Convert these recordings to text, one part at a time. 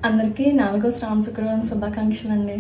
అందరికీ 4వ శ్రావణ శుక్రవారం శుభాకాంక్షలు అండి.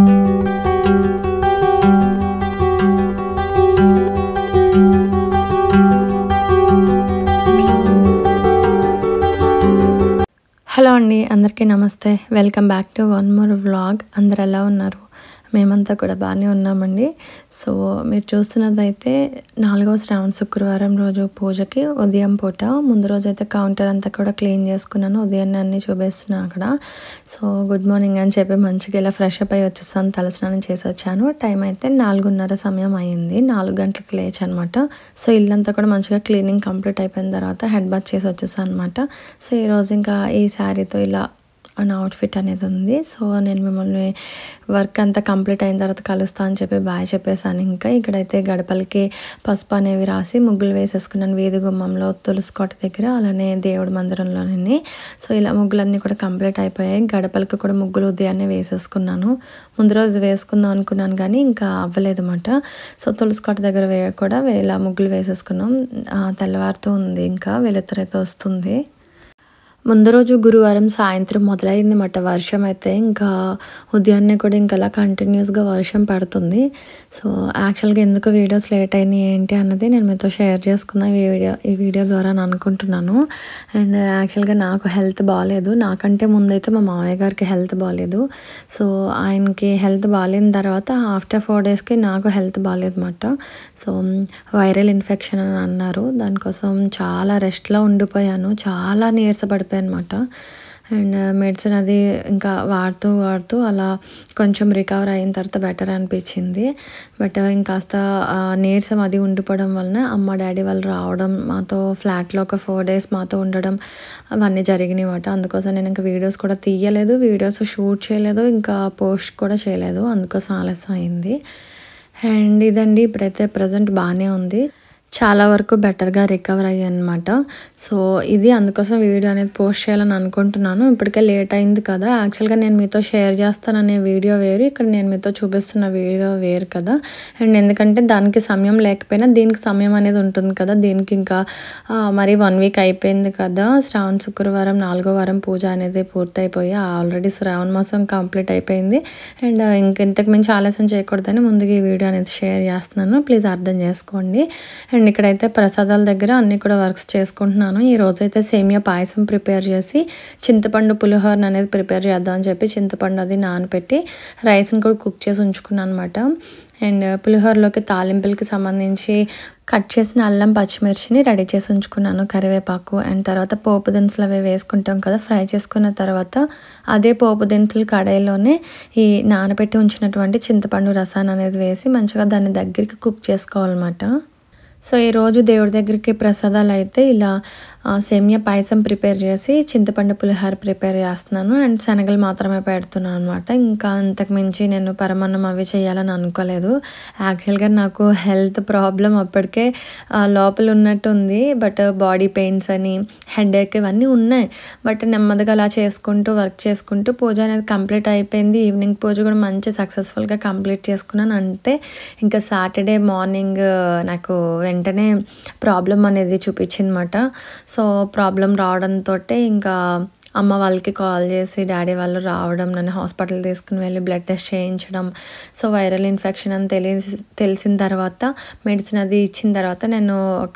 హలో అండి, అందరికీ నమస్తే. Welcome back to one more vlog. అందరు ఎలా ఉన్నారు? మేమంతా కూడా బాగానే ఉన్నామండి. సో మీరు చూస్తున్నదైతే 4వ శ్రావణ శుక్రవారం రోజు పూజకి ఉదయం పూట. ముందు రోజు అయితే కౌంటర్ అంతా కూడా క్లీన్ చేసుకున్నాను. ఉదయాన్నే అన్నీ చూపిస్తున్నాను అక్కడ. సో గుడ్ మార్నింగ్ అని చెప్పి మంచిగా ఇలా ఫ్రెష్ అప్ అయ్యి వచ్చేసాను. తలస్నానం చేసి వచ్చాను. టైం అయితే 4:30 సమయం అయ్యింది. 4 గంటలకు లేచి అనమాట. సో ఇల్లంతా కూడా మంచిగా క్లీనింగ్ కంప్లీట్ అయిపోయిన తర్వాత హెడ్ బాత్ చేసి వచ్చేసాను అనమాట. సో ఈరోజు ఇంకా ఈ శారీతో ఇలా నా అవుట్ఫిట్ అనేది ఉంది. సో నేను మిమ్మల్ని వర్క్ అంతా కంప్లీట్ అయిన తర్వాత కలుస్తా అని చెప్పి బాయ్ చెప్పేసాను. ఇంకా ఇక్కడైతే గడపలకి పసుపు అనేవి రాసి ముగ్గులు వేసేసుకున్నాను. వీధి గుమ్మంలో, తులసి కోట దగ్గర, అలానే దేవుడి మందిరంలోని. సో ఇలా ముగ్గులన్నీ కూడా కంప్లీట్ అయిపోయాయి. గడపలకి కూడా ముగ్గులు ఉదయాన్నే వేసేసుకున్నాను. ముందు రోజు వేసుకుందాం అనుకున్నాను కానీ ఇంకా అవ్వలేదు అన్నమాట. సో తులసి కోట దగ్గర కూడా ఇలా ముగ్గులు వేసేసుకున్నాం. తెల్లవారుతూ ఉంది, ఇంకా వెలుతురైతే వస్తుంది. ముందు రోజు గురువారం సాయంత్రం మొదలైంది అన్నమాట వర్షం అయితే. ఇంకా ఉదయాన్నే కూడా ఇంకా అలా కంటిన్యూస్గా వర్షం పడుతుంది. సో యాక్చువల్గా ఎందుకు వీడియోస్ లేట్ అయినాయి ఏంటి అన్నది నేను మీతో షేర్ చేసుకున్నాను ఈ వీడియో ద్వారా అని అనుకుంటున్నాను. అండ్ యాక్చువల్గా నాకు హెల్త్ బాగాలేదు. నాకంటే ముందైతే మా మామయ్య గారికి హెల్త్ బాగాలేదు. సో ఆయనకి హెల్త్ బాగాలేని తర్వాత ఆఫ్టర్ 4 డేస్కి నాకు హెల్త్ బాగాలేదు అన్నమాట. సో వైరల్ ఇన్ఫెక్షన్ అని అన్నారు. దానికోసం చాలా రెస్ట్లో ఉండిపోయాను. చాలా నీరసపడిపోయాను అనమాట. అండ్ మెడిసిన్ అది ఇంకా వాడుతూ అలా కొంచెం రికవర్ అయిన తర్వాత బెటర్ అనిపించింది. బట్ ఇంకాస్త నీరసం అది ఉండిపోవడం వలన అమ్మ డాడీ వాళ్ళు రావడం, మాతో ఫ్లాట్లో ఒక 4 డేస్ మాతో ఉండడం, అవన్నీ జరిగినాయి అన్నమాట. అందుకోసం నేను ఇంకా వీడియోస్ కూడా తీయలేదు, వీడియోస్ షూట్ చేయలేదు, ఇంకా పోస్ట్ కూడా చేయలేదు. అందుకోసం ఆలస్యం అయింది. అండ్ ఇదండి, ఇప్పుడైతే ప్రజెంట్ బాగానే ఉంది. చాలా వరకు బెటర్గా రికవర్ అయ్యాయి అనమాట. సో ఇది అందుకోసం వీడియో అనేది పోస్ట్ చేయాలని అనుకుంటున్నాను. ఇప్పటికే లేట్ అయింది కదా. యాక్చువల్గా నేను మీతో షేర్ చేస్తాననే వీడియో వేరు, ఇక్కడ నేను మీతో చూపిస్తున్న వీడియో వేరు కదా. అండ్ ఎందుకంటే దానికి సమయం లేకపోయినా దీనికి సమయం అనేది ఉంటుంది కదా. దీనికి ఇంకా మరి 1 వీక్ అయిపోయింది కదా. శ్రావణ శుక్రవారం 4వ వారం పూజ అనేది పూర్తయిపోయి ఆల్రెడీ శ్రావణ మాసం కంప్లీట్ అయిపోయింది. అండ్ ఇంతకు మించి ఆలస్యం చేయకూడదని ముందుగా ఈ వీడియో అనేది షేర్ చేస్తున్నాను. ప్లీజ్ అర్థం చేసుకోండి. అండ్ ఇక్కడైతే ప్రసాదాల దగ్గర అన్నీ కూడా వర్క్స్ చేసుకుంటున్నాను. ఈ రోజైతే సేమియా పాయసం ప్రిపేర్ చేసి చింతపండు పులిహోరను అనేది ప్రిపేర్ చేద్దామని చెప్పి చింతపండు అది నానబెట్టి రైస్ని కూడా కుక్ చేసి ఉంచుకున్నాను అనమాట. అండ్ పులిహోరలోకి తాలింపులకి సంబంధించి కట్ చేసిన అల్లం పచ్చిమిర్చిని రెడీ చేసి ఉంచుకున్నాను, కరివేపాకు. అండ్ తర్వాత పోపు దినుసులు అవి వేసుకుంటాం కదా. ఫ్రై చేసుకున్న తర్వాత అదే పోపు దినుసులు కడాయిలోనే ఈ నానబెట్టి ఉంచినటువంటి చింతపండు రసాన్ని అనేది వేసి మంచిగా దాన్ని దగ్గరికి కుక్ చేసుకోవాలన్నమాట. సో ఈరోజు దేవుడి దగ్గరికి ప్రసాదాలు అయితే ఇలా సేమియా పాయసం ప్రిపేర్ చేసి చింతపండు పులిహోర ప్రిపేర్ చేస్తున్నాను. అండ్ శనగలు మాత్రమే పెడుతున్నాను అనమాట. ఇంకా అంతకుమించి నేను పరమాన్నం అవి చేయాలని అనుకోలేదు. యాక్చువల్గా నాకు హెల్త్ ప్రాబ్లం అప్పటికే లోపల ఉన్నట్టు ఉంది. బట్ బాడీ పెయిన్స్ అని, హెడేక్ ఇవన్నీ ఉన్నాయి. బట్ నెమ్మదిగా అలా చేసుకుంటూ వర్క్ చేసుకుంటూ పూజ అనేది కంప్లీట్ అయిపోయింది. ఈవినింగ్ పూజ కూడా మంచి సక్సెస్ఫుల్గా కంప్లీట్ చేసుకున్నాను. అంటే ఇంకా సాటర్డే మార్నింగ్ నాకు వెంటనే ప్రాబ్లం అనేది చూపించిందన్నమాట. సో ప్రాబ్లం రావడంతో ఇంకా అమ్మ వాళ్ళకి కాల్ చేసి డాడీ వాళ్ళు రావడం, నన్ను హాస్పిటల్ తీసుకుని వెళ్ళి బ్లడ్ టెస్ట్ చేయించడం. సో వైరల్ ఇన్ఫెక్షన్ అని తెలిసిన తర్వాత మెడిసిన్ అది ఇచ్చిన తర్వాత నేను ఒక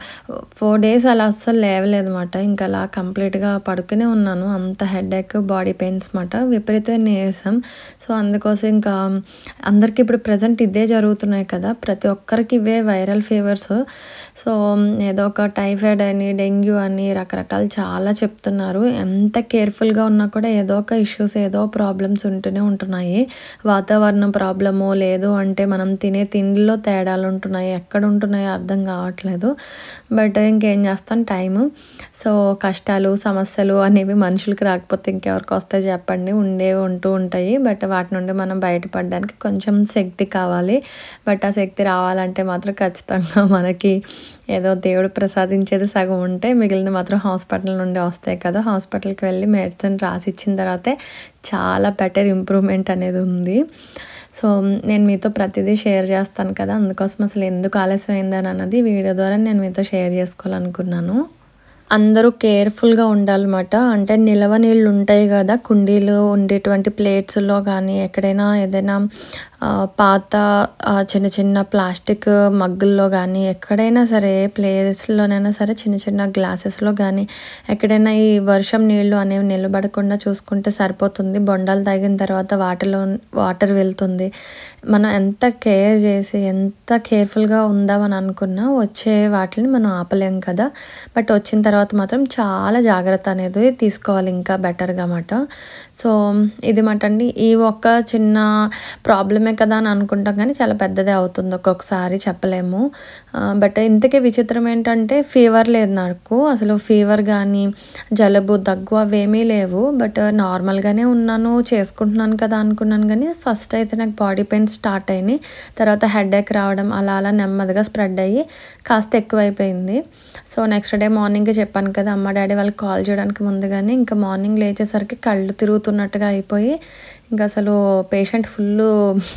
4 డేస్ అలా అస్సలు లేవలేదు అనమాట. ఇంకా అలా కంప్లీట్గా పడుకునే ఉన్నాను. అంత హెడేక్, బాడీ పెయిన్స్ అనమాట, విపరీతమైన నీరసం. సో అందుకోసం ఇంకా అందరికీ ఇప్పుడు ప్రజెంట్ ఇదే జరుగుతున్నాయి కదా. ప్రతి ఒక్కరికి ఇవే వైరల్ ఫీవర్స్. సో ఏదో ఒక టైఫాయిడ్ అని, డెంగ్యూ అని రకరకాలు చాలా చెప్తున్నారు. ఎంత కేర్ఫుల్గా ఉన్నా కూడా ఏదో ఒక ఇష్యూస్, ఏదో ప్రాబ్లమ్స్ ఉంటూనే ఉంటున్నాయి. వాతావరణం ప్రాబ్లము, లేదు అంటే మనం తినే తిండిలో తేడాలు ఉంటున్నాయి. ఎక్కడ ఉంటున్నాయో అర్థం కావట్లేదు. బట్ ఇంకేం చేస్తాను, టైము. సో కష్టాలు, సమస్యలు అనేవి మనుషులకి రాకపోతే ఇంకెవరికి వస్తాయి చెప్పండి. ఉంటూ ఉంటాయి. బట్ వాటి నుండి మనం బయటపడడానికి కొంచెం శక్తి కావాలి. బట్ ఆ శక్తి రావాలంటే మాత్రం ఖచ్చితంగా మనకి ఏదో దేవుడు ప్రసాదించేది సగం ఉంటే మిగిలిన మాత్రం హాస్పిటల్ నుండి వస్తాయి కదా. హాస్పిటల్కి వెళ్ళి మెడిసిన్ రాసి ఇచ్చిన తర్వాతే చాలా బెటర్ ఇంప్రూవ్మెంట్ అనేది ఉంది. సో నేను మీతో ప్రతిదీ షేర్ చేస్తాను కదా. అందుకోసం అసలు ఎందుకు ఆలస్యం అయిందని అన్నది వీడియో ద్వారా నేను మీతో షేర్ చేసుకోవాలనుకున్నాను. అందరూ కేర్‌ఫుల్‌గా ఉండాలన్నమాట. అంటే నిలవ నీళ్ళు ఉంటాయి గదా! కుండీలు ఉండేటువంటి ప్లేట్స్‌లో గానీ, ఎక్కడైనా ఏదైనా పాత చిన్న చిన్న ప్లాస్టిక్ మగ్గుల్లో గానీ, ఎక్కడైనా సరే ఏ ప్లేస్‌లోనైనా సరే చిన్న చిన్న గ్లాసెస్‌లో గానీ, ఎక్కడైనా ఈ వర్షం నీళ్ళు అనేవి నిలబడకుండా చూసుకుంటే సరిపోతుంది. బొండాలు తాగిన తర్వాత వాటర్ వెళ్తుంది. మనం ఎంత కేర్ చేసి, ఎంత కేర్‌ఫుల్‌గా ఉందామని అనుకున్నా వచ్చే వాటిని మనం ఆపలేం కదా! బట్ వచ్చిన తర్వాత మాత్రం చాలా జాగ్రత్త అనేది తీసుకోవాలి ఇంకా బెటర్‌గా మాట. సో, ఇది మాట అండి. ఈ ఒక్క చిన్న ప్రాబ్లమే కదా అని అనుకుంటాం కానీ చాలా పెద్దదే అవుతుంది ఒక్కొక్కసారి చెప్పలేము. బట్ ఇంతకీ విచిత్రం ఏంటంటే ఫీవర్ లేదు నాకు. అసలు ఫీవర్ గానీ, జలుబు, దగ్గు అవేమీ లేవు. బట్ నార్మల్‌గానే ఉన్నాను, చేసుకుంటున్నాను కదా అనుకున్నాను గానీ ఫస్ట్ అయితే నాకు బాడీ పెయిన్స్ స్టార్ట్ అయినాయి. తర్వాత హెడేక్ రావడం అలా అలా నెమ్మదిగా స్ప్రెడ్ అయ్యి కాస్త ఎక్కువైపోయింది. సో, నెక్స్ట్ డే మార్నింగే చెప్పాను కదా! అమ్మ, డ్యాడీ వాళ్ళకి కాల్ చేయడానికి ముందుగానే ఇంకా మార్నింగ్ లేచేసరికి కళ్ళు తిరుగుతున్నట్టుగా అయిపోయి ఇంక అసలు పేషెంట్ ఫుల్లు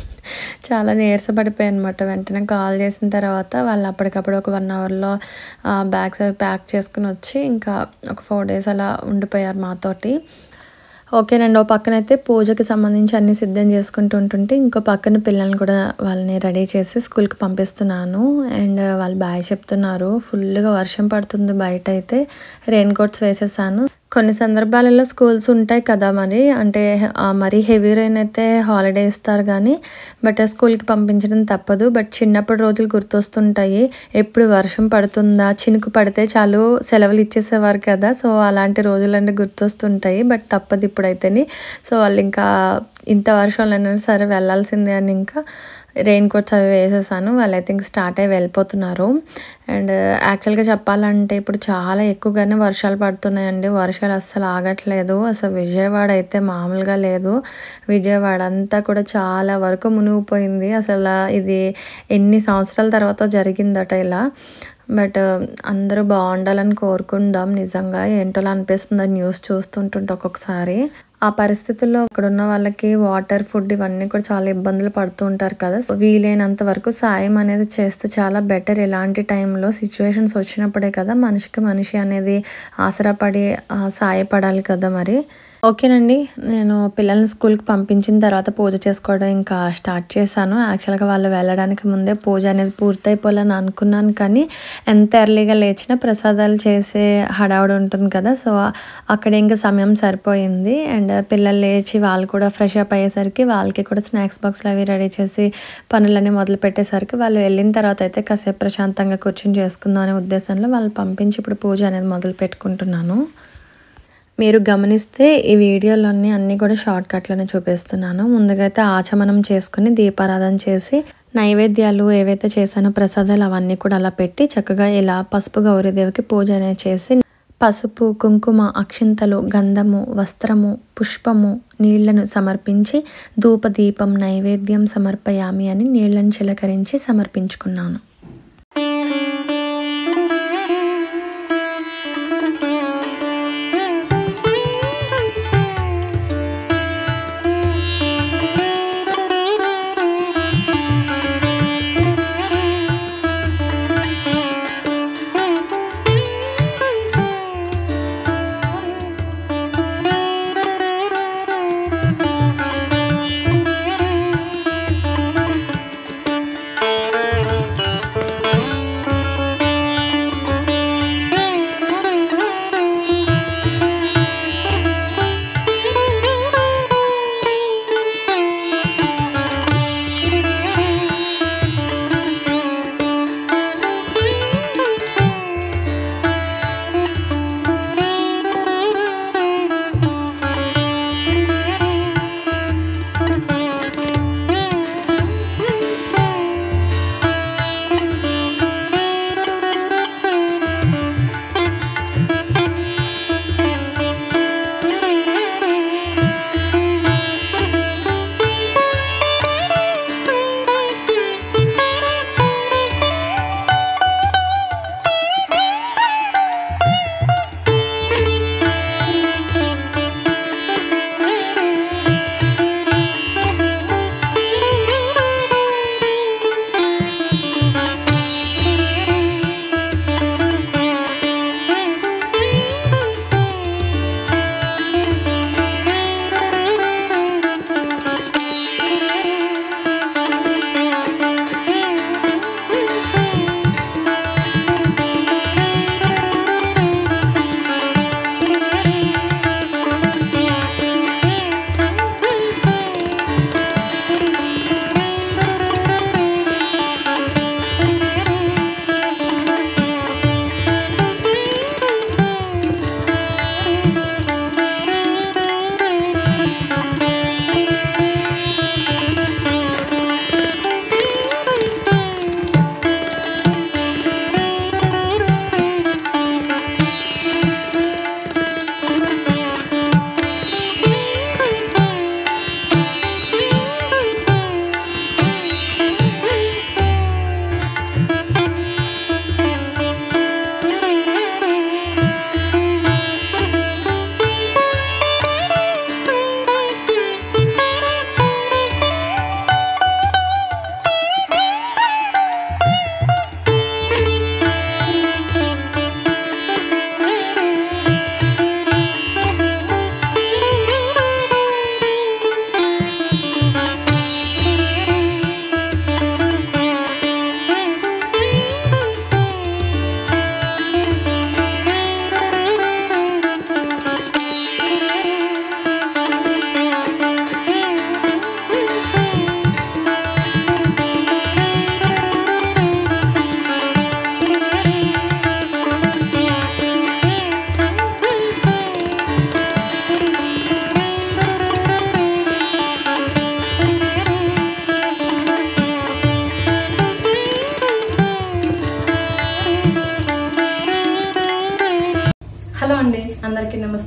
చాలా నీరసపడిపోయానమాట. వెంటనే కాల్ చేసిన తర్వాత వాళ్ళు అప్పటికప్పుడు ఒక 1 అవర్‌లో బ్యాగ్స్ అవి ప్యాక్ చేసుకొని వచ్చి ఇంకా ఒక 4 డేస్ అలా ఉండిపోయారు మాతోటి. ఓకేనండి. ఓ పక్కనైతే పూజకి సంబంధించి అన్నీ సిద్ధం చేసుకుంటూ ఉంటుంటే, ఇంకో పక్కన పిల్లల్ని కూడా వాళ్ళని రెడీ చేసి స్కూల్‌కి పంపిస్తున్నాను. అండ్ వాళ్ళు బాయ్ చెప్తున్నారు. ఫుల్లుగా వర్షం పడుతుంది బయటైతే. రెయిన్ కోట్స్ వేసేసాను. కొన్ని సందర్భాలలో స్కూల్స్ ఉంటాయి కదా మరి. అంటే మరీ హెవీ రెయిన్ అయితే హాలిడే ఇస్తారు గానీ, బట్ స్కూల్‌కి పంపించడం తప్పదు. బట్ చిన్నప్పుడు రోజులు గుర్తొస్తుంటాయి. ఎప్పుడు వర్షం పడుతుందా, చినుకు పడితే చాలు సెలవులు ఇచ్చేసేవారు కదా! సో, అలాంటి రోజులన్నీ గుర్తొస్తుంటాయి. బట్ తప్పదు ఇప్పుడైతేని. సో, వాళ్ళింకా ఇంత వర్షంలోనైనా సరే వెళ్ళాల్సిందే అని ఇంకా రెయిన్ కోట్స్ అవి వేసేసాను. వాళ్ళైతే ఇంక స్టార్ట్ అయ్యి వెళ్ళిపోతున్నారు. అండ్ యాక్చువల్‌గా చెప్పాలంటే ఇప్పుడు చాలా ఎక్కువగానే వర్షాలు పడుతున్నాయండి. వర్షాలు అస్సలు ఆగట్లేదు. అసలు విజయవాడ అయితే మామూలుగా లేదు. విజయవాడ అంతా కూడా చాలా వరకు మునిగిపోయింది. అసలు ఇది ఎన్ని సంవత్సరాల తర్వాత జరిగిందట ఇలా. బట్ అందరూ బాగుండాలని కోరుకుందాం. నిజంగా ఏంటోలా అనిపిస్తుంది న్యూస్ చూస్తుంటుంటే ఒక్కొక్కసారి. ఆ పరిస్థితుల్లో అక్కడున్న వాళ్ళకి వాటర్, ఫుడ్ ఇవన్నీ కూడా చాలా ఇబ్బందులు పడుతూ ఉంటారు కదా! సో, వీలైనంత వరకు సాయం అనేది చేస్తే చాలా బెటర్. ఇలాంటి టైంలో సిచ్యువేషన్స్ వచ్చినప్పుడే కదా మనిషికి మనిషి అనేది ఆసరాపడి సాయపడాలి కదా మరి. ఓకేనండి. నేను పిల్లల్ని స్కూల్‌కి పంపించిన తర్వాత పూజ చేసుకోవడం ఇంకా స్టార్ట్ చేశాను. యాక్చువల్‌గా వాళ్ళు వెళ్ళడానికి ముందే పూజ అనేది పూర్తయిపోవాలని అనుకున్నాను. కానీ ఎంత ఎర్లీగా లేచినా ప్రసాదాలు చేసే హడావుడి ఉంటుంది కదా! సో, అక్కడ ఇంకా సమయం సరిపోయింది. అండ్ పిల్లలు లేచి వాళ్ళు కూడా ఫ్రెష్ అప్ అయ్యేసరికి వాళ్ళకి కూడా స్నాక్స్ బాక్స్‌లు అవి రెడీ చేసి పనులన్నీ మొదలుపెట్టేసరికి వాళ్ళు వెళ్ళిన తర్వాత అయితే కాసేపు ప్రశాంతంగా కూర్చొని చేసుకుందాం అనే ఉద్దేశంలో వాళ్ళు పంపించి ఇప్పుడు పూజ అనేది మొదలుపెట్టుకుంటున్నాను. మీరు గమనిస్తే ఈ వీడియోలన్నీ అన్నీ కూడా షార్ట్ కట్‌లోనే చూపిస్తున్నాను. ముందుగా అయితే ఆచమనం చేసుకొని దీపారాధన చేసి నైవేద్యాలు ఏవైతే చేశానో ప్రసాదాలు అవన్నీ కూడా అలా పెట్టి చక్కగా ఇలా పసుపు గౌరీదేవికి పూజ అనేది చేసి పసుపు, కుంకుమ, అక్షింతలు, గంధము, వస్త్రము, పుష్పము, నీళ్లను సమర్పించి ధూపదీపం నైవేద్యం సమర్పయామి అని నీళ్లను చిలకరించి సమర్పించుకున్నాను.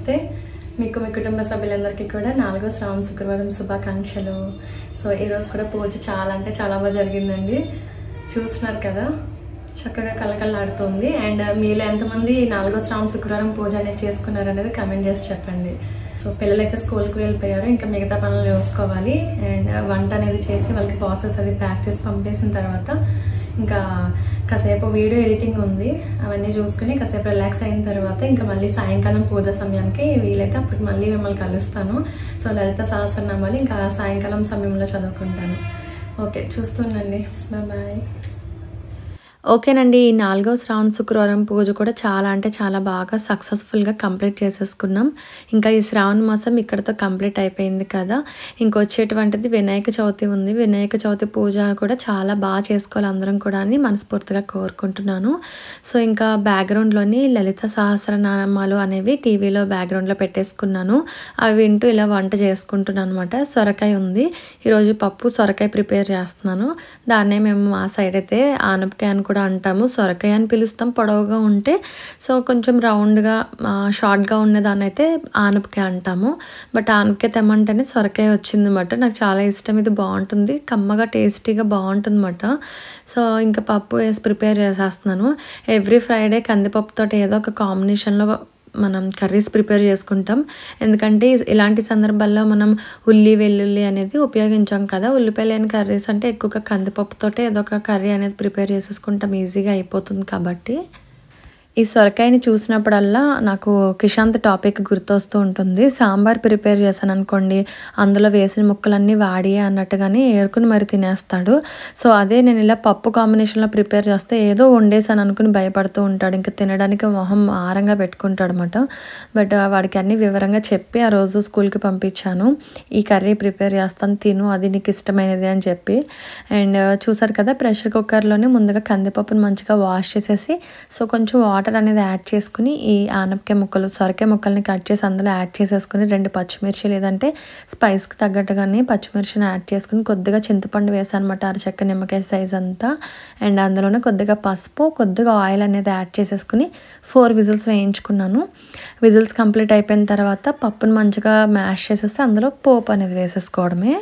నమస్తే. మీకు మీ కుటుంబ సభ్యులందరికీ కూడా 4వ శ్రావణ శుక్రవారం శుభాకాంక్షలు. సో ఈరోజు కూడా పూజ చాలా అంటే చాలా బాగా జరిగిందండి. చూస్తున్నారు కదా, చక్కగా కలకల్లాడుతుంది. అండ్ మీలో ఎంతమంది 4వ శ్రావణ శుక్రవారం పూజ అనేది చేసుకున్నారు అనేది కమెంట్ చేసి చెప్పండి. సో పిల్లలైతే స్కూల్కి వెళ్ళిపోయారు, ఇంకా మిగతా పనులు చూసుకోవాలి. అండ్ వంట అనేది చేసి వాళ్ళకి బాక్సెస్ అది ప్యాక్ చేసి పంపేసిన తర్వాత ఇంకా కాసేపు వీడియో ఎడిటింగ్ ఉంది, అవన్నీ చూసుకుని కాసేపు రిలాక్స్ అయిన తర్వాత ఇంకా మళ్ళీ సాయంకాలం పూజ సమయానికి వీలైతే అప్పటికి మళ్ళీ మిమ్మల్ని కలుస్తాను. సో లలిత సహస్రనామాలు ఇంకా సాయంకాలం సమయంలో చదువుకుంటాను. ఓకే, చూస్తుండండి. బాయ్. ఓకేనండి, ఈ 4వ శ్రావణ శుక్రవారం పూజ కూడా చాలా అంటే చాలా బాగా సక్సెస్ఫుల్గా కంప్లీట్ చేసేసుకున్నాం. ఇంకా ఈ శ్రావణ మాసం ఇక్కడతో కంప్లీట్ అయిపోయింది కదా. ఇంకొచ్చేటువంటిది వినాయక చవితి ఉంది. వినాయక చవితి పూజ కూడా చాలా బాగా చేసుకోవాలి అందరం కూడా అని మనస్ఫూర్తిగా కోరుకుంటున్నాను. సో ఇంకా బ్యాక్గ్రౌండ్లోని లలిత సహస్రనామాలు అనేవి టీవీలో బ్యాక్గ్రౌండ్లో పెట్టేసుకున్నాను. అవి వింటూ ఇలా వంట చేసుకుంటున్నాను అనమాట. సొరకాయ ఉంది, ఈరోజు పప్పు సొరకాయ ప్రిపేర్ చేస్తున్నాను. దాన్నే మేము మా సైడ్ అయితే ఆనపకాయ అని కూడా అంటాము. సొరకాయ అని పిలుస్తాం పొడవుగా ఉంటే. సో కొంచెం రౌండ్గా షార్ట్గా ఉన్నదాన్ని అయితే ఆనపకాయ అంటాము. బట్ ఆనపకాయ తెమ్మంటేనే సొరకాయ వచ్చిందన్నమాట. నాకు చాలా ఇష్టం, ఇది బాగుంటుంది, కమ్మగా టేస్టీగా బాగుంటుంది అన్నమాట. సో ఇంకా పప్పు వేసి ప్రిపేర్ చేసేస్తున్నాను. ఎవ్రీ ఫ్రైడే కందిపప్పుతో ఏదో ఒక కాంబినేషన్లో మనం కర్రీస్ ప్రిపేర్ చేసుకుంటాం. ఎందుకంటే ఇలాంటి సందర్భాల్లో మనం ఉల్లి వెల్లుల్లి అనేది ఉపయోగించాం కదా. ఉల్లిపాయ లేని కర్రీస్ అంటే ఎక్కువగా కందిపప్పుతోటే ఏదో ఒక కర్రీ అనేది ప్రిపేర్ చేసేసుకుంటాం, ఈజీగా అయిపోతుంది కాబట్టి. ఈ సొరకాయని చూసినప్పుడల్లా నాకు కిషాంత్ టాపిక్ గుర్తొస్తూ ఉంటుంది. సాంబార్ ప్రిపేర్ చేశాను అనుకోండి, అందులో వేసిన ముక్కలన్నీ వాడి అన్నట్టుగానే ఏరుకుని మరి తినేస్తాడు. సో అదే నేను ఇలా పప్పు కాంబినేషన్లో ప్రిపేర్ చేస్తే ఏదో వండేసాను అనుకుని భయపడుతూ ఉంటాడు. ఇంకా తినడానికి మొహం ఆరంగా పెట్టుకుంటాడు అనమాట. బట్ వాడికి అన్నీ వివరంగా చెప్పి ఆ రోజు స్కూల్కి పంపించాను. ఈ కర్రీ ప్రిపేర్ చేస్తాను, తిను, అది నీకు ఇష్టమైనది అని చెప్పి. అండ్ చూసారు కదా, ప్రెషర్ కుక్కర్లోనే ముందుగా కందిపప్పును మంచిగా వాష్ చేసేసి సో కొంచెం వాటర్ అనేది యాడ్ చేసుకుని ఈ ఆనపకాయ ముక్కలు సొరకాయ ముక్కల్ని కట్ చేసి అందులో యాడ్ చేసేసుకుని 2 పచ్చిమిర్చి లేదంటే స్పైస్కి తగ్గట్టుగానే పచ్చిమిర్చిని యాడ్ చేసుకుని కొద్దిగా చింతపండు వేసాను అనమాట, అరచెక్క నిమ్మకాయ సైజ్ అంతా. అండ్ అందులోనే కొద్దిగా పసుపు, కొద్దిగా ఆయిల్ అనేది యాడ్ చేసేసుకుని 4 విజిల్స్ వేయించుకున్నాను. విజిల్స్ కంప్లీట్ అయిపోయిన తర్వాత పప్పును మంచిగా మ్యాష్ చేసేసి అందులో పోపు అనేది వేసేసుకోవడమే.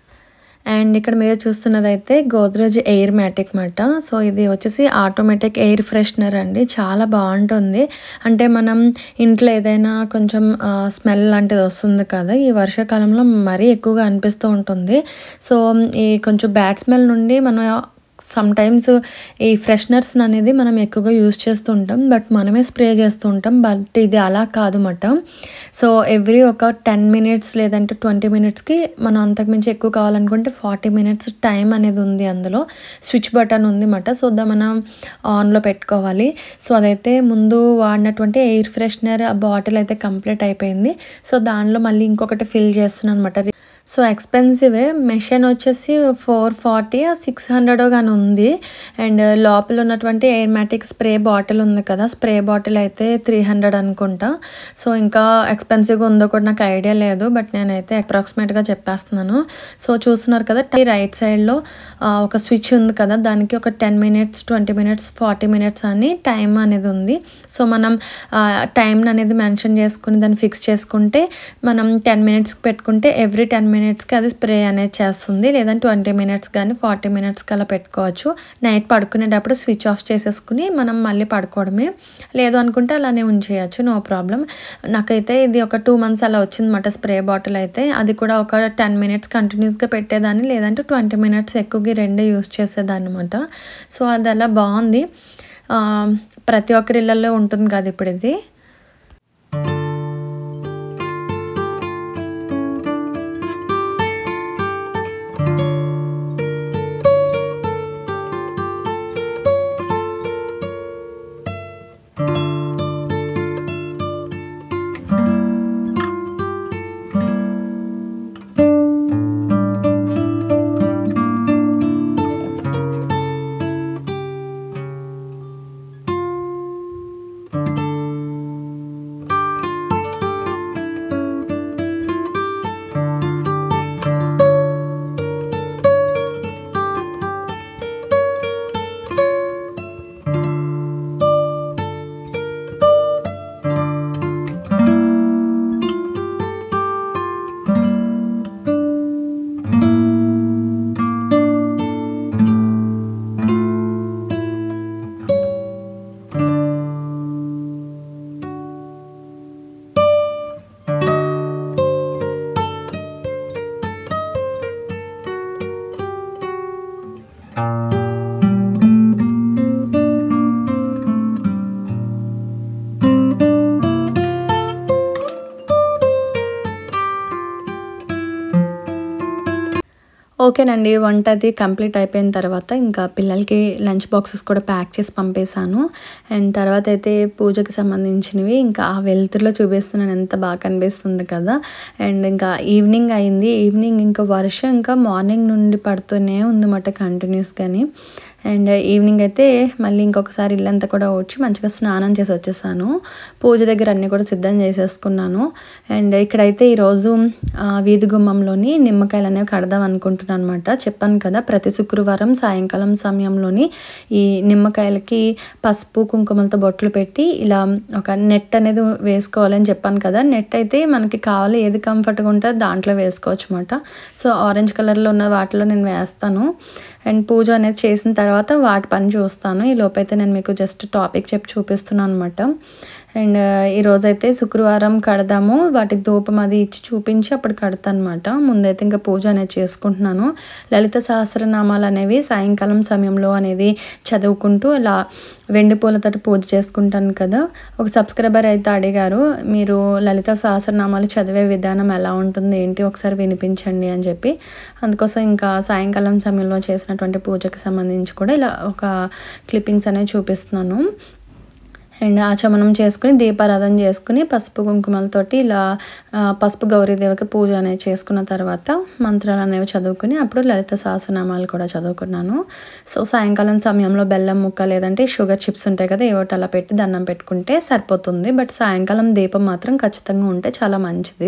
అండ్ ఇక్కడ మీరు చూస్తున్నదైతే గోద్రేజ్ ఎయిర్ మ్యాటిక్ మాట. సో ఇది వచ్చేసి ఆటోమేటిక్ ఎయిర్ ఫ్రెషనర్ అండి, చాలా బాగుంటుంది. అంటే మనం ఇంట్లో ఏదైనా కొంచెం స్మెల్ లాంటిది వస్తుంది కదా, ఈ వర్షాకాలంలో మరీ ఎక్కువగా అనిపిస్తూ ఉంటుంది. సో ఈ కొంచెం బ్యాడ్ స్మెల్ నుండి మనం సమ్టైమ్స్ ఈ ఫ్రెషనర్స్ అనేది మనం ఎక్కువగా యూజ్ చేస్తూ ఉంటాం, బట్ మనమే స్ప్రే చేస్తూ ఉంటాం. బట్ ఇది అలా కాదన్నమాట. సో ఎవ్రీ ఒక 10 మినిట్స్ లేదంటే 20 మినిట్స్కి మనం అంతకుమించి ఎక్కువ కావాలనుకుంటే 40 మినిట్స్ టైం అనేది ఉంది. అందులో స్విచ్ బటన్ ఉంది అన్నమాట. సో మనం ఆన్లో పెట్టుకోవాలి. సో అదైతే ముందు వాడినటువంటి ఎయిర్ ఫ్రెషనర్ బాటిల్ అయితే కంప్లీట్ అయిపోయింది. సో దానిలో మళ్ళీ ఇంకొకటి ఫిల్ చేస్తున్నాను అనమాట. సో ఎక్స్పెన్సివే, మెషిన్ వచ్చేసి 440 600 కానీ ఉంది. అండ్ లోపల ఉన్నటువంటి ఎయిర్మాటిక్ స్ప్రే బాటిల్ ఉంది కదా, స్ప్రే బాటిల్ అయితే 300 అనుకుంటా. సో ఇంకా ఎక్స్పెన్సివ్గా ఉందో కూడా నాకు ఐడియా లేదు, బట్ నేనైతే అప్రాక్సిమేట్గా చెప్పేస్తున్నాను. సో చూస్తున్నారు కదా, రైట్ సైడ్లో ఒక స్విచ్ ఉంది కదా, దానికి ఒక 10 మినిట్స్ 20 మినిట్స్ 40 మినిట్స్ అని టైం అనేది ఉంది. సో మనం టైం అనేది మెన్షన్ చేసుకుని దాన్ని ఫిక్స్ చేసుకుంటే మనం 10 మినిట్స్కి పెట్టుకుంటే ఎవ్రీ 10 మినిట్స్కి అది స్ప్రే అనేది చేస్తుంది. లేదంటే 20 మినిట్స్ కానీ 40 మినిట్స్కి అలా పెట్టుకోవచ్చు. నైట్ పడుకునేటప్పుడు స్విచ్ ఆఫ్ చేసేసుకుని మనం మళ్ళీ పడుకోవడమే, లేదు అనుకుంటే అలానే ఉంచేయచ్చు, నో ప్రాబ్లం. నాకైతే ఇది ఒక 2 మంత్స్ అలా వచ్చిందన్నమాట స్ప్రే బాటిల్ అయితే. అది కూడా ఒక 10 మినిట్స్ కంటిన్యూస్గా పెట్టేదాన్ని, లేదంటే 20 మినిట్స్ ఎక్కువగా రెండే యూస్ చేసేదాన్ని అనమాట. సో అది అలా బాగుంది. ప్రతి ఒక్కరి ఇళ్ళల్లో ఉంటుంది కదా ఇప్పుడు ఇది. ఓకేనండి. వంట అది కంప్లీట్ అయిపోయిన తర్వాత ఇంకా పిల్లలకి లంచ్ బాక్సెస్ కూడా ప్యాక్ చేసి పంపేశాను. అండ్ తర్వాత అయితే పూజకి సంబంధించినవి ఇంకా ఆ వెలుతురులో చూపిస్తున్నాను. ఎంత బాగా కనిపిస్తుంది కదా! అండ్ ఇంకా ఈవినింగ్ అయింది. ఈవినింగ్ ఇంకా వర్షం ఇంకా మార్నింగ్ నుండి పడుతూనే ఉందన్నమాట కంటిన్యూస్‌గాని. అండ్ ఈవినింగ్ అయితే మళ్ళీ ఇంకొకసారి ఇల్లంతా కూడా ఊడ్చి మంచిగా స్నానం చేసి వచ్చేసాను. పూజ దగ్గర అన్నీ కూడా సిద్ధం చేసేసుకున్నాను. అండ్ ఇక్కడైతే ఈరోజు వీధి గుమ్మంలోని నిమ్మకాయలు అనేవి కడదాం అనుకుంటున్నాను అనమాట. చెప్పాను కదా, ప్రతి శుక్రవారం సాయంకాలం సమయంలోని ఈ నిమ్మకాయలకి పసుపు కుంకుమలతో బొట్లు పెట్టి ఇలా ఒక నెట్ అనేది వేసుకోవాలని చెప్పాను కదా. నెట్ అయితే మనకి కావాలి, ఏది కంఫర్ట్గా ఉంటే దాంట్లో వేసుకోవచ్చు అనమాట. సో ఆరెంజ్ కలర్లో ఉన్న వాటిలో నేను వేస్తాను. అండ్ పూజ అనేది చేసిన తర్వాత వాటి పని చూస్తాను. ఈ లోపైతే నేను మీకు జస్ట్ టాపిక్ చెప్పి చూపిస్తున్నాను అనమాట. అండ్ ఈరోజైతే శుక్రవారం కడదాము, వాటికి ధూపం అది ఇచ్చి చూపించి అప్పుడు కడతాను అనమాట. ముందైతే ఇంకా పూజ అనేది చేసుకుంటున్నాను. లలిత సహస్రనామాలు అనేవి సాయంకాలం సమయంలో అనేది చదువుకుంటూ ఇలా వెండి పూలతోటి పూజ చేసుకుంటాను కదా. ఒక సబ్స్క్రైబర్ అయితే అడిగారు, మీరు లలిత సహస్రనామాలు చదివే విధానం ఎలా ఉంటుంది ఏంటి ఒకసారి వినిపించండి అని చెప్పి. అందుకోసం ఇంకా సాయంకాలం సమయంలో చేసినటువంటి పూజకి సంబంధించి కూడా ఇలా ఒక క్లిప్పింగ్స్ అనేవి చూపిస్తున్నాను. అండ్ ఆచమనం చేసుకుని దీపారాధన చేసుకుని పసుపు కుంకుమలతోటి ఇలా పసుపు గౌరీదేవికి పూజ అనేది చేసుకున్న తర్వాత మంత్రాలు అనేవి చదువుకుని అప్పుడు లలిత సహస్రనామాలు కూడా చదువుకున్నాను. సో సాయంకాలం సమయంలో బెల్లం ముక్క లేదంటే షుగర్ చిప్స్ ఉంటాయి కదా, ఏవోటి అలా పెట్టి దండం పెట్టుకుంటే సరిపోతుంది. బట్ సాయంకాలం దీపం మాత్రం ఖచ్చితంగా ఉంటే చాలా మంచిది.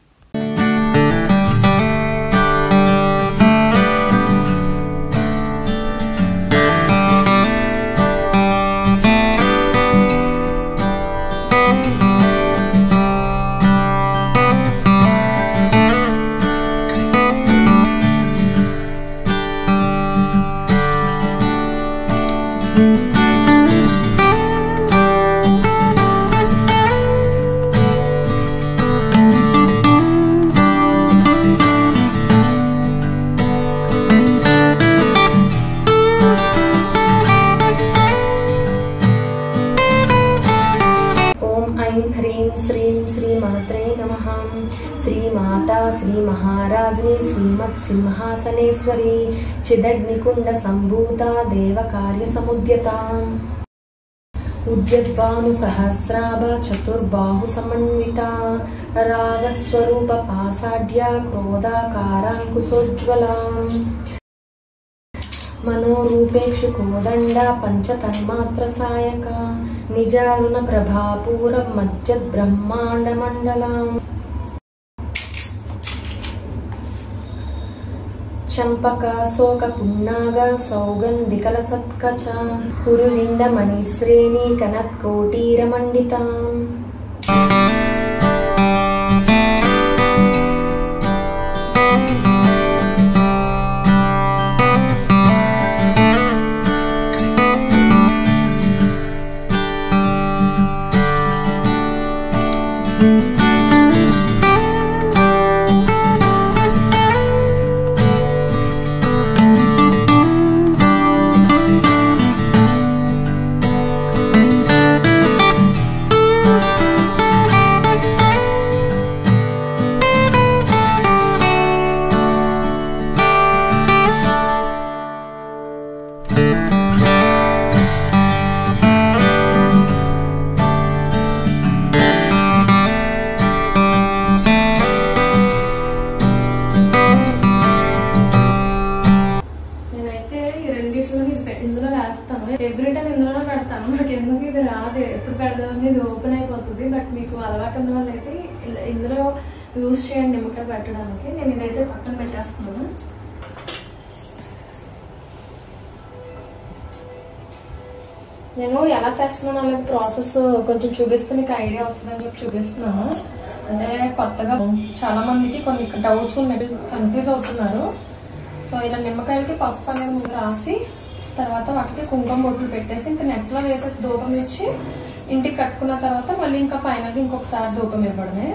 श्रीमाता श्री महाराजनी श्रीमत् सिंहासनेश्वरी चिदग्निकुंड संभूता देव कार्य समुद्यता उद्यद्भानु सहस्राभ चतुर्बाहु समन्विता रागस्वरूप पासाढ्या क्रोधाकारांकुशोज्ज्वला मनोरूपेक्षु कोदंड पंचतन्मात्र सायका निजारुण प्रभापूरं मज्जद् ब्रह्मांड मंडलम् चंपका शोक पुन्नाग सौगंधिकल सत्कच कुरुविंद मणिश्रेणी कनत्कोटीर मंडिता ఎవ్రీ టైం ఇందులోనే పెడతాను. నాకు ఎందుకు ఇది రాదు, ఎప్పుడు పెడదామని ఇది ఓపెన్ అయిపోతుంది. బట్ మీకు అలవాటు ఉన్న వాళ్ళు అయితే ఇందులో యూజ్ చేయండి నిమ్మకాయ పెట్టడానికి. నేను ఇదైతే పక్కన పెట్టేస్తున్నాను. నేను ఎలా చేస్తున్నాను అనేది ప్రాసెస్ కొంచెం చూపిస్తే మీకు ఐడియా వస్తుందని చెప్పి చూపిస్తున్నాను. అంటే కొత్తగా చాలా మందికి కొన్ని డౌట్స్ ఉన్నాయి, కన్ఫ్యూజ్ అవుతున్నారు. సో ఇలా నిమ్మకాయలకి పసుపు అనేది ముందు రాసి తర్వాత వాటికి కుంకుమ బొట్లు పెట్టేసి ఇంకా నెట్లో వేసేసి ధూపం ఇచ్చి ఇంటికి కట్టుకున్న తర్వాత మళ్ళీ ఇంకా ఫైనల్గా ఇంకొకసారి ధూపం ఇవ్వడమే.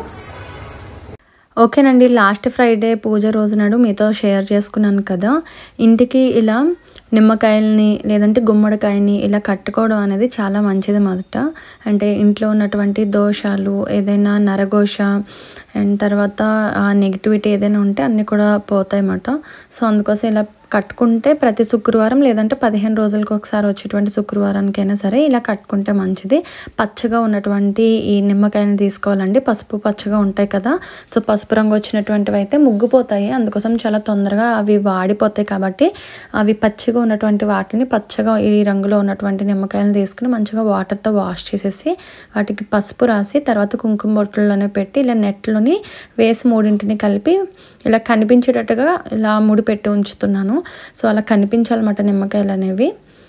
ఓకేనండి, లాస్ట్ ఫ్రైడే పూజ రోజు నాడు మీతో షేర్ చేసుకున్నాను కదా, ఇంటికి ఇలా నిమ్మకాయల్ని లేదంటే గుమ్మడికాయని ఇలా కట్టుకోవడం అనేది చాలా మంచిది మొదట. అంటే ఇంట్లో ఉన్నటువంటి దోషాలు, ఏదైనా నరఘోష అండ్ తర్వాత ఆ నెగిటివిటీ ఏదైనా ఉంటే అన్నీ కూడా పోతాయన్నమాట. సో అందుకోసం ఇలా కట్టుకుంటే ప్రతి శుక్రవారం లేదంటే 15 రోజులకు ఒకసారి వచ్చేటువంటి శుక్రవారానికైనా సరే ఇలా కట్టుకుంటే మంచిది. పచ్చగా ఉన్నటువంటి ఈ నిమ్మకాయని తీసుకోవాలండి. పసుపు పచ్చగా ఉంటాయి కదా, సో పసుపు రంగు వచ్చినటువంటివి అయితే ముగ్గిపోతాయి. అందుకోసం చాలా తొందరగా అవి వాడిపోతాయి. కాబట్టి అవి పచ్చిగా ఉన్నటువంటి వాటిని, పచ్చగా ఈ రంగులో ఉన్నటువంటి నిమ్మకాయలను తీసుకుని మంచిగా వాటర్తో వాష్ చేసేసి వాటికి పసుపు రాసి తర్వాత కుంకుమ బొట్టుల్లోనే పెట్టి ఇలా నెట్లోని వేసి 3 కలిపి ఇలా కనిపించేటట్టుగా ఇలా ముడి పెట్టి ఉంచుతున్నాను. సో అలా కనిపించాలన్నమాట నిమ్మకాయలు అనేవి.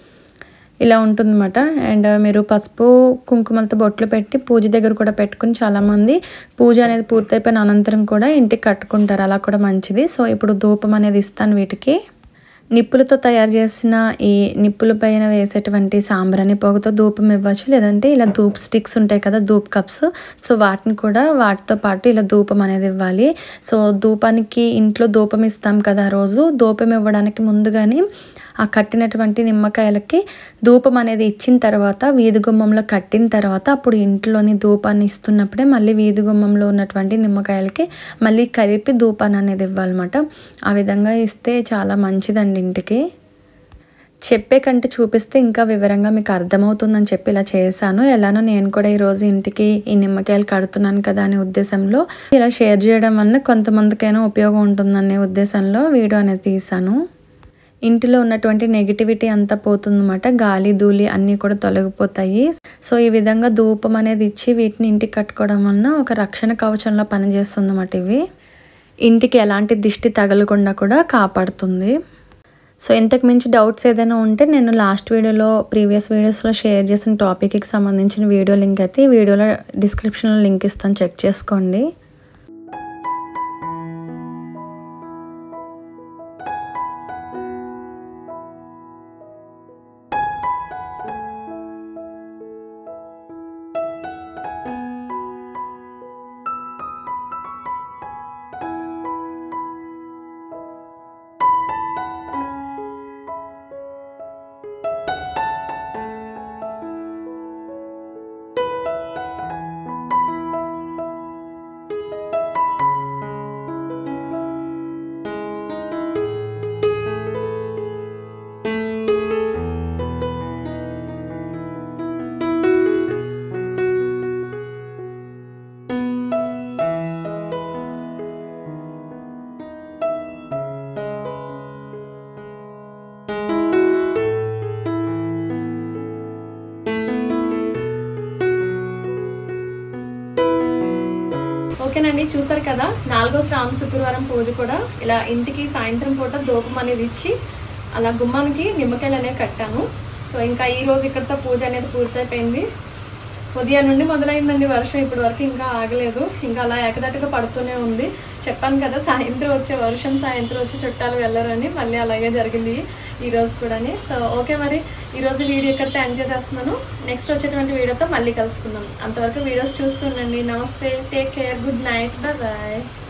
ఇలా ఉంటుందన్నమాట. అండ్ మీరు పసుపు కుంకుమలతో బొట్లు పెట్టి పూజ దగ్గర కూడా పెట్టుకుని చాలామంది పూజ అనేది పూర్తయిపోయిన అనంతరం కూడా ఇంటికి కట్టుకుంటారు. అలా కూడా మంచిది. సో ఇప్పుడు ధూపం అనేది ఇస్తాను వీటికి. నిప్పులతో తయారు చేసిన ఈ నిప్పుల పైన వేసేటువంటి సాంబ్రాణి పొగతో ధూపం ఇవ్వచ్చు. లేదంటే ఇలా ధూప్ స్టిక్స్ ఉంటాయి కదా, ధూప్ కప్స్, సో వాటిని కూడా వాటితో పాటు ఇలా ధూపం అనేది ఇవ్వాలి. సో ధూపానికి ఇంట్లో ధూపం ఇస్తాం కదా, రోజు ధూపం ఇవ్వడానికి ముందుగానే ఆ కట్టినటువంటి నిమ్మకాయలకి ధూపం అనేది ఇచ్చిన తర్వాత వీధి గుమ్మంలో కట్టిన తర్వాత అప్పుడు ఇంట్లోని ధూపాన్ని ఇస్తున్నప్పుడే మళ్ళీ వీధి గుమ్మంలో ఉన్నటువంటి నిమ్మకాయలకి మళ్ళీ కలిపి ధూపాన్ని అనేది ఇవ్వాలన్నమాట. ఆ విధంగా ఇస్తే చాలా మంచిదండి ఇంటికి. చెప్పే కంటే చూపిస్తే ఇంకా వివరంగా మీకు అర్థమవుతుందని చెప్పి ఇలా చేశాను. ఎలానో నేను కూడా ఈరోజు ఇంటికి ఈ నిమ్మకాయలు కడుతున్నాను కదా అనే ఉద్దేశంలో ఇలా షేర్ చేయడం వల్ల కొంతమందికైనా ఉపయోగం ఉంటుందనే ఉద్దేశంలో వీడియో అనేది తీశాను. ఇంటిలో ఉన్నటువంటి నెగిటివిటీ అంతా పోతుందన్నమాట. గాలి ధూళి అన్నీ కూడా తొలగిపోతాయి. సో ఈ విధంగా ధూపం అనేది ఇచ్చి వీటిని ఇంటికి కట్టుకోవడం వలన ఒక రక్షణ కవచంలో పనిచేస్తుందన్నమాట. ఇవి ఇంటికి ఎలాంటి దిష్టి తగలకుండా కూడా కాపాడుతుంది. సో ఇంతకు మించి డౌట్స్ ఏదైనా ఉంటే నేను లాస్ట్ వీడియోలో ప్రీవియస్ వీడియోస్లో షేర్ చేసిన టాపిక్కి సంబంధించిన వీడియో లింక్ అయితే ఈ వీడియోలో డిస్క్రిప్షన్లో లింక్ ఇస్తాను, చెక్ చేసుకోండి. ఓకేనండి, చూసారు కదా 4వ శ్రావణ శుక్రవారం పూజ కూడా ఇలా ఇంటికి సాయంత్రం పూట ధూపం అనేది ఇచ్చి అలా గుమ్మానికి నిమ్మకాయలు అనేవి కట్టాను. సో ఇంకా ఈ రోజు ఇక్కడితో పూజ అనేది పూర్తయిపోయింది. ఉదయం నుండి మొదలైందండి వర్షం, ఇప్పటి వరకు ఇంకా ఆగలేదు. ఇంకా అలా ఏకదట్టుగా పడుతూనే ఉంది. చెప్పాను కదా సాయంత్రం వచ్చే వర్షం, సాయంత్రం వచ్చే చుట్టాలు వెళ్ళరని, మళ్ళీ అలాగే జరిగింది ఈరోజు కూడా. సో ఓకే, మరి ఈరోజు వీడియో ఇక్కడితో ఎండ్ చేసేస్తున్నాను. నెక్స్ట్ వచ్చేటువంటి వీడియోతో మళ్ళీ కలుసుకుందాం. అంతవరకు వీడియోస్ చూస్తుండండి. నమస్తే, take care, good night, bye.